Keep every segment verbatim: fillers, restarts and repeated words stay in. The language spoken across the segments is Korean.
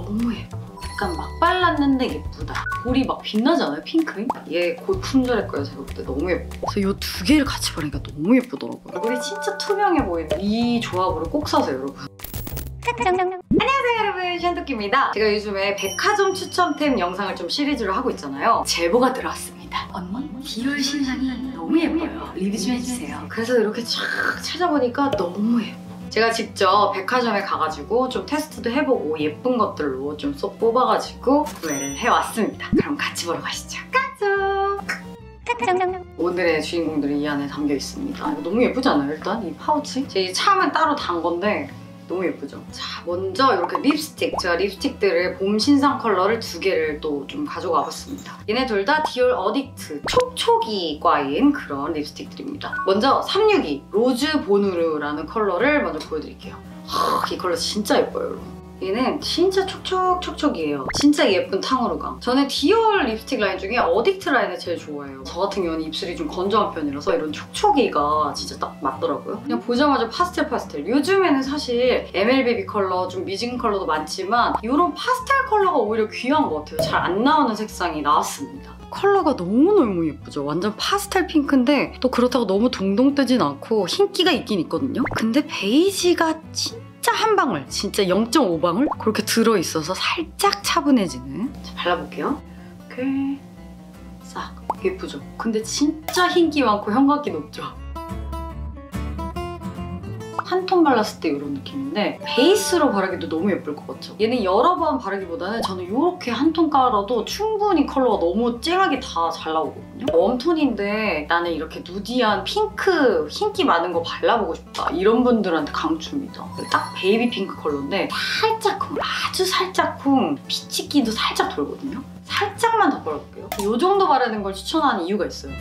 너무 예뻐. 약간 막 발랐는데 예쁘다. 볼이 막 빛나지 않아요? 핑크임? 얘 곧 품절할 거예요, 제가 볼 때. 너무 예뻐. 그래서 이 두 개를 같이 바르니까 너무 예쁘더라고요. 얼굴이 진짜 투명해 보이는 이 조합으로 꼭 사세요, 여러분. 안녕하세요, 여러분. 샨토끼입니다. 제가 요즘에 백화점 추천템 영상을 좀 시리즈로 하고 있잖아요. 제보가 들어왔습니다. 언니, 디올 신상이 너무 예뻐요. 리뷰 좀 해주세요. 그래서 이렇게 쫙 찾아보니까 너무 예뻐. 제가 직접 백화점에 가가지고 좀 테스트도 해보고 예쁜 것들로 좀 쏙 뽑아가지고 구매를 해왔습니다. 그럼 같이 보러 가시죠. 까꿍! 오늘의 주인공들이 이 안에 담겨 있습니다. 이거 너무 예쁘지 않아요? 일단 이 파우치? 제 참은 따로 단 건데 너무 예쁘죠? 자, 먼저 이렇게 립스틱. 제가 립스틱들을 봄 신상 컬러를 두 개를 또 좀 가지고 와봤습니다. 얘네 둘 다 디올 어딕트 촉촉이과인 그런 립스틱들입니다. 먼저 삼백육십이 로즈 보누르라는 컬러를 먼저 보여드릴게요. 하, 이 컬러 진짜 예뻐요, 여러분. 얘는 진짜 촉촉촉촉이에요. 진짜 예쁜 탕후루감. 저는 디올 립스틱 라인 중에 어딕트 라인을 제일 좋아해요. 저 같은 경우는 입술이 좀 건조한 편이라서 이런 촉촉이가 진짜 딱 맞더라고요. 그냥 보자마자 파스텔 파스텔. 요즘에는 사실 엠엘베이비 컬러, 좀 미진 컬러도 많지만 이런 파스텔 컬러가 오히려 귀한 것 같아요. 잘 안 나오는 색상이 나왔습니다. 컬러가 너무너무 예쁘죠? 완전 파스텔 핑크인데 또 그렇다고 너무 둥둥 뜨진 않고 흰기가 있긴 있거든요? 근데 베이지가 진짜 진짜 한 방울, 진짜 영 점 오 방울 그렇게 들어있어서 살짝 차분해지는. 자, 발라볼게요. 이렇게 싹. 예쁘죠? 근데 진짜 흰기 많고 형광기 높죠? 한 톤 발랐을 때 이런 느낌인데 베이스로 바르기도 너무 예쁠 것 같죠? 얘는 여러 번 바르기보다는 저는 이렇게 한 톤 깔아도 충분히 컬러가 너무 쨍하게 다 잘 나오거든요? 웜톤인데 나는 이렇게 누디한 핑크, 흰기 많은 거 발라보고 싶다 이런 분들한테 강추입니다. 딱 베이비 핑크 컬러인데 살짝쿵, 아주 살짝쿵 피치기도 살짝 돌거든요? 살짝만 더 발라볼게요. 이 정도 바르는 걸 추천하는 이유가 있어요.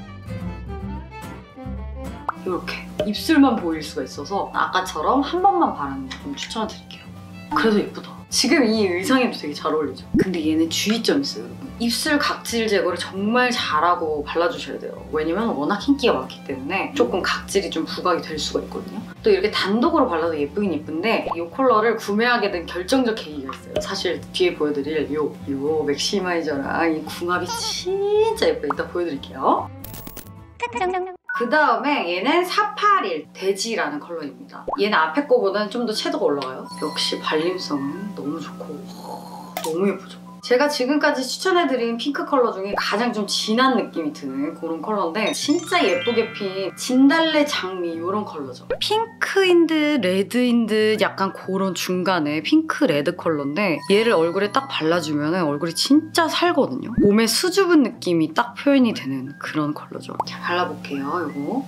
이렇게 입술만 보일 수가 있어서 아까처럼 한 번만 바르는 거 좀 추천드릴게요. 그래도 예쁘다. 지금 이 의상에도 되게 잘 어울리죠? 근데 얘는 주의점이 있어요, 여러분. 입술 각질 제거를 정말 잘하고 발라주셔야 돼요. 왜냐면 워낙 흰기가 많기 때문에 조금 각질이 좀 부각이 될 수가 있거든요. 또 이렇게 단독으로 발라도 예쁘긴 예쁜데 이 컬러를 구매하게 된 결정적 계기가 있어요. 사실 뒤에 보여드릴 요, 요 맥시마이저랑 이 궁합이 진짜 예뻐요. 이따 보여드릴게요. 그 다음에 얘는 사팔일 돼지라는 컬러입니다. 얘는 앞에 거보다는 좀 더 채도가 올라가요. 역시 발림성은 너무 좋고 너무 예쁘죠? 제가 지금까지 추천해드린 핑크 컬러 중에 가장 좀 진한 느낌이 드는 그런 컬러인데 진짜 예쁘게 핀 진달래 장미 이런 컬러죠. 핑크인 듯 레드인 듯 약간 그런 중간에 핑크 레드 컬러인데 얘를 얼굴에 딱 발라주면 얼굴이 진짜 살거든요. 몸에 수줍은 느낌이 딱 표현이 되는 그런 컬러죠. 자, 발라볼게요, 이거.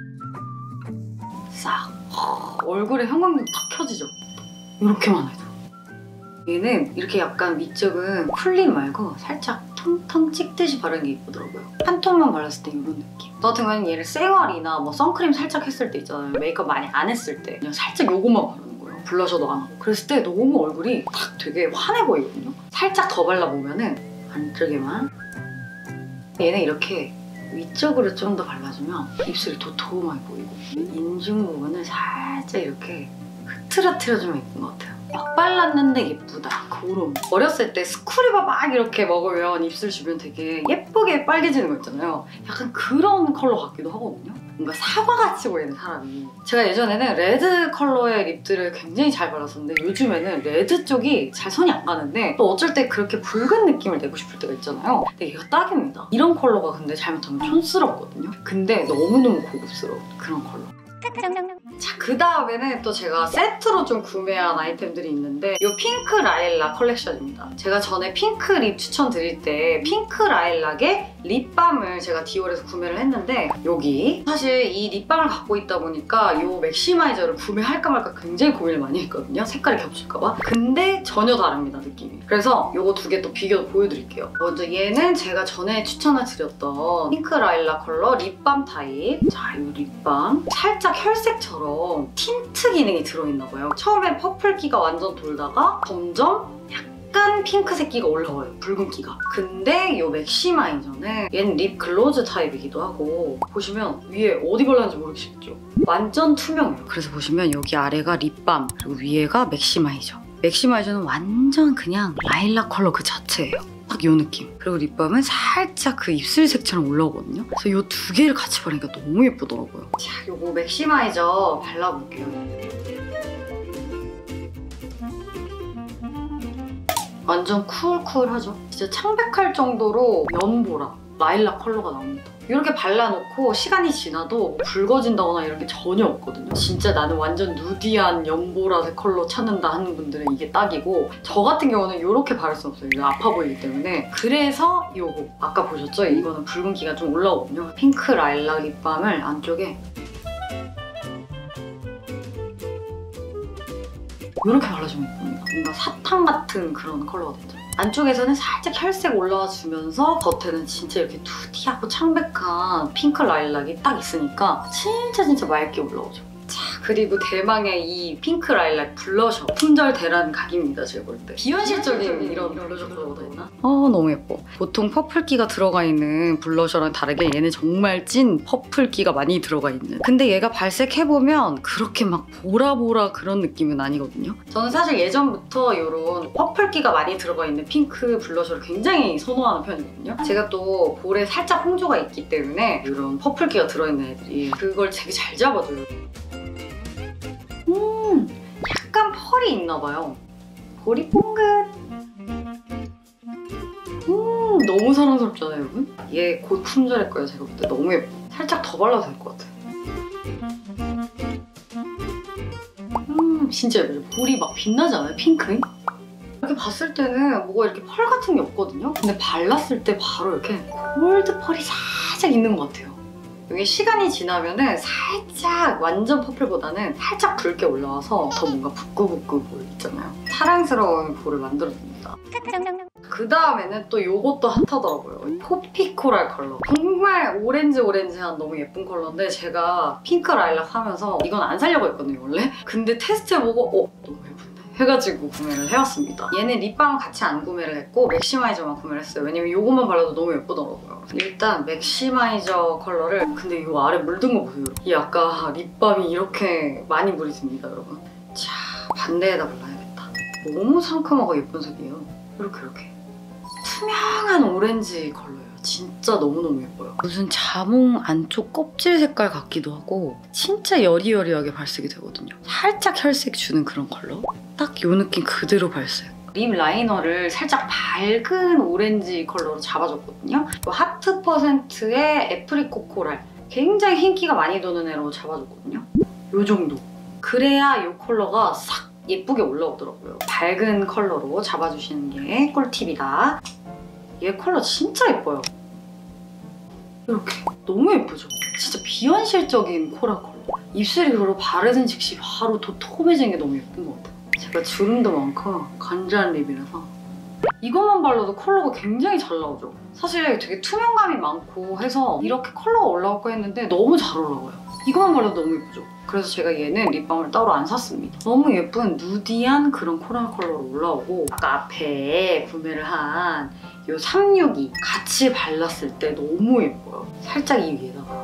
싹. 얼굴에 형광등 탁 켜지죠? 이렇게만 해도. 얘는 이렇게 약간 위쪽은 쿨링 말고 살짝 텅텅 찍듯이 바르는 게 예쁘더라고요. 한 톤만 발랐을 때 이런 느낌. 저 같은 경우는 얘를 생얼이나 뭐 선크림 살짝 했을 때 있잖아요. 메이크업 많이 안 했을 때 그냥 살짝 요것만 바르는 거예요. 블러셔도 안 하고. 그랬을 때 너무 얼굴이 딱 되게 환해 보이거든요. 살짝 더 발라보면은 안쪽에만. 얘는 이렇게 위쪽으로 좀 더 발라주면 입술이 도톰하게 보이고 인중 부분을 살짝 이렇게 흐트러트려주면 예쁜 것 같아요. 막 발랐는데 예쁘다. 그런. 어렸을 때 스크류바 막 이렇게 먹으면 입술 주변 되게 예쁘게 빨개지는 거 있잖아요. 약간 그런 컬러 같기도 하거든요. 뭔가 사과같이 보이는 사람이. 제가 예전에는 레드 컬러의 립들을 굉장히 잘 발랐었는데 요즘에는 레드 쪽이 잘 손이 안 가는데 또 어쩔 때 그렇게 붉은 느낌을 내고 싶을 때가 있잖아요. 근데 얘가 딱입니다. 이런 컬러가 근데 잘못하면 촌스럽거든요. 근데 너무너무 고급스러운 그런 컬러. 자, 그 다음에는 또 제가 세트로 좀 구매한 아이템들이 있는데 이 핑크 라일락 컬렉션입니다. 제가 전에 핑크 립 추천드릴 때 핑크 라일락의 립밤을 제가 디올에서 구매를 했는데 여기 사실 이 립밤을 갖고 있다 보니까 이 맥시마이저를 구매할까 말까 굉장히 고민을 많이 했거든요. 색깔이 겹칠까 봐. 근데 전혀 다릅니다, 느낌이. 그래서 이거 두 개 또 비교도 보여드릴게요. 먼저 얘는 제가 전에 추천을 드렸던 핑크 라일락 컬러 립밤 타입. 자, 이 립밤 살짝 혈색처럼 틴트 기능이 들어있나 봐요. 처음엔 퍼플기가 완전 돌다가 점점 약간 핑크색기가 올라와요. 붉은기가. 근데 이 맥시마이저는 얘는 립 글로즈 타입이기도 하고 보시면 위에 어디 발랐는지 모르겠죠? 완전 투명해요. 그래서 보시면 여기 아래가 립밤 그리고 위에가 맥시마이저. 맥시마이저는 완전 그냥 라일락 컬러 그 자체예요. 딱 이 느낌. 그리고 립밤은 살짝 그 입술색처럼 올라오거든요. 그래서 이 두 개를 같이 바르니까 너무 예쁘더라고요. 자, 요거 맥시마이저 발라볼게요. 완전 쿨쿨하죠? 진짜 창백할 정도로 연보라, 라일락 컬러가 나옵니다. 이렇게 발라놓고 시간이 지나도 붉어진다거나 이런 게 전혀 없거든요. 진짜 나는 완전 누디한 연보라색 컬러 찾는다 하는 분들은 이게 딱이고, 저 같은 경우는 이렇게 바를 수 없어요. 이거 아파 보이기 때문에. 그래서 이거 아까 보셨죠? 이거는 붉은기가 좀 올라오거든요. 핑크 라일락 립밤을 안쪽에 이렇게 발라주면 예쁩니다. 뭔가 사탕 같은 그런 컬러가 되죠. 안쪽에서는 살짝 혈색 올라와주면서 겉에는 진짜 이렇게 누디하고 창백한 핑크 라일락이 딱 있으니까 진짜 진짜 맑게 올라오죠. 자, 그리고 대망의 이 핑크 라일락 블러셔. 품절 대란 각입니다, 제가 볼 때. 비현실적인 이런 블러셔 컬러가 있나? 어, 너무 예뻐. 보통 퍼플기가 들어가 있는 블러셔랑 다르게 얘는 정말 찐 퍼플기가 많이 들어가 있는. 근데 얘가 발색해보면 그렇게 막 보라보라 그런 느낌은 아니거든요. 저는 사실 예전부터 이런 퍼플기가 많이 들어가 있는 핑크 블러셔를 굉장히 선호하는 편이거든요. 제가 또 볼에 살짝 홍조가 있기 때문에 이런 퍼플기가 들어있는 애들이 그걸 되게 잘 잡아줘요. 음, 약간 펄이 있나봐요. 볼이 뽕긋. 음, 너무 사랑스럽잖아요, 여러분? 얘 곧 품절할 거예요, 제가 볼 때. 너무 예뻐. 살짝 더 발라도 될 것 같아요. 음, 진짜 예쁘죠? 볼이 막 빛나지 않아요? 핑크잉? 이렇게 봤을 때는 뭐가 이렇게 펄 같은 게 없거든요? 근데 발랐을 때 바로 이렇게 골드 펄이 살짝 있는 것 같아요. 이게 시간이 지나면은 살짝 완전 퍼플보다는 살짝 붉게 올라와서 더 뭔가 부끄부끄 볼 있잖아요. 사랑스러운 볼을 만들어줍니다. 그 다음에는 또 이것도 핫하더라고요. 포피 코랄 컬러. 정말 오렌지 오렌지한 너무 예쁜 컬러인데 제가 핑크 라일락 하면서 이건 안 사려고 했거든요, 원래. 근데 테스트해보고 어? 너무 예쁜데? 해가지고 구매를 해왔습니다. 얘는 립밤은 같이 안 구매를 했고 맥시마이저만 구매를 했어요. 왜냐면 이것만 발라도 너무 예쁘더라고요. 일단 맥시마이저 컬러를, 근데 이 아래 물든 거 보세요. 이 아까 립밤이 이렇게 많이 물이 듭니다, 여러분. 자, 반대에다 발라야겠다. 너무 상큼하고 예쁜 색이에요. 이렇게 이렇게. 투명한 오렌지 컬러예요. 진짜 너무너무 예뻐요. 무슨 자몽 안쪽 껍질 색깔 같기도 하고 진짜 여리여리하게 발색이 되거든요. 살짝 혈색 주는 그런 컬러? 딱 이 느낌 그대로 발색. 립 라이너를 살짝 밝은 오렌지 컬러로 잡아줬거든요. 하트 퍼센트의 애프리코 코랄. 굉장히 흰기가 많이 도는 애로 잡아줬거든요. 이 정도. 그래야 이 컬러가 싹 예쁘게 올라오더라고요. 밝은 컬러로 잡아주시는 게 꿀팁이다. 얘 컬러 진짜 예뻐요. 이렇게. 너무 예쁘죠? 진짜 비현실적인 코랄 컬러. 입술이 바로 바르는 즉시 바로 도톰해지는 게 너무 예쁜 것 같아요. 제가 주름도 많고 간지한 립이라서 이것만 발라도 컬러가 굉장히 잘 나오죠? 사실 되게 투명감이 많고 해서 이렇게 컬러가 올라올까 했는데 너무 잘 올라와요. 이것만 발라도 너무 예쁘죠? 그래서 제가 얘는 립밤을 따로 안 샀습니다. 너무 예쁜 누디한 그런 코랄 컬러로 올라오고 아까 앞에 구매를 한 이 삼육이 같이 발랐을 때 너무 예뻐요. 살짝 이 위에다가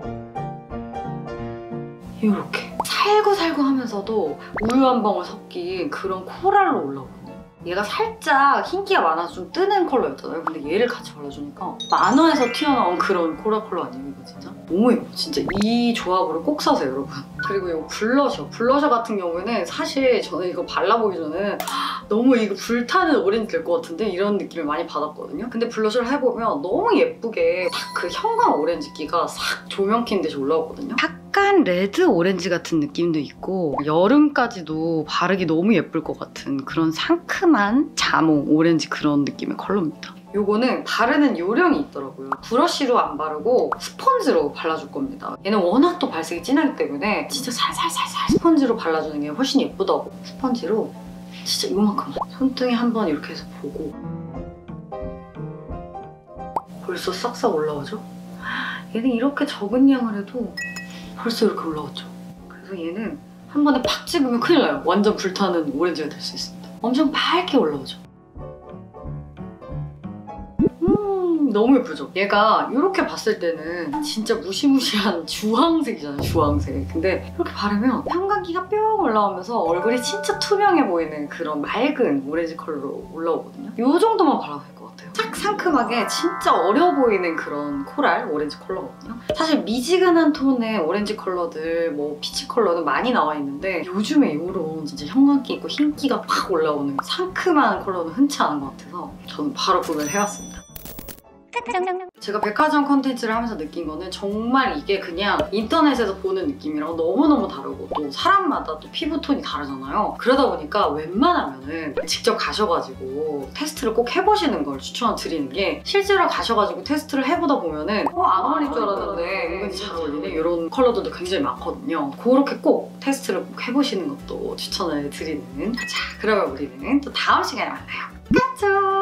이렇게 살구살구 하면서도 우유 한 방울 섞인 그런 코랄로 올라오거든요. 얘가 살짝 흰기가 많아서 좀 뜨는 컬러였잖아요. 근데 얘를 같이 발라주니까 만화에서 튀어나온 그런 코랄 컬러 아니에요, 이거 진짜? 너무 예뻐. 진짜 이 조합으로 꼭 사세요, 여러분. 그리고 이거 블러셔. 블러셔 같은 경우에는 사실 저는 이거 발라보기 전에 너무 이거 불타는 오렌지 될 것 같은데 이런 느낌을 많이 받았거든요. 근데 블러셔를 해보면 너무 예쁘게 딱 그 형광 오렌지기가 싹 조명 킨 듯이 올라오거든요. 약간 레드 오렌지 같은 느낌도 있고 여름까지도 바르기 너무 예쁠 것 같은 그런 상큼한 자몽 오렌지 그런 느낌의 컬러입니다. 요거는 바르는 요령이 있더라고요. 브러쉬로 안 바르고 스펀지로 발라줄 겁니다. 얘는 워낙 또 발색이 진하기 때문에 진짜 살살살살 스펀지로 발라주는 게 훨씬 예쁘다고. 스펀지로 진짜 이만큼만 손등에 한번 이렇게 해서 보고 벌써 싹싹 올라오죠? 얘는 이렇게 적은 양을 해도 벌써 이렇게 올라왔죠? 그래서 얘는 한 번에 팍 찍으면 큰일 나요. 완전 불타는 오렌지가 될 수 있습니다. 엄청 밝게 올라오죠? 너무 예쁘죠? 얘가 이렇게 봤을 때는 진짜 무시무시한 주황색이잖아요, 주황색. 근데 이렇게 바르면 형광기가 뿅 올라오면서 얼굴이 진짜 투명해 보이는 그런 맑은 오렌지 컬러로 올라오거든요. 이 정도만 발라도 될 것 같아요. 싹 상큼하게 진짜 어려 보이는 그런 코랄 오렌지 컬러거든요. 사실 미지근한 톤의 오렌지 컬러들, 뭐 피치 컬러는 많이 나와 있는데 요즘에 이런 진짜 형광기 있고 흰기가 확 올라오는 상큼한 컬러는 흔치 않은 것 같아서 저는 바로 구매를 해왔습니다. 제가 백화점 컨텐츠를 하면서 느낀 거는 정말 이게 그냥 인터넷에서 보는 느낌이랑 너무너무 다르고 또 사람마다 또 피부톤이 다르잖아요. 그러다 보니까 웬만하면은 직접 가셔가지고 테스트를 꼭 해보시는 걸 추천드리는 게, 실제로 가셔가지고 테스트를 해보다 보면은 어, 안 어울릴 줄 알았는데 은근히 잘 어울리네, 이런 컬러들도 굉장히 많거든요. 그렇게 꼭 테스트를 꼭 해보시는 것도 추천을 드리는. 자, 그러면 우리는 또 다음 시간에 만나요. 안녕!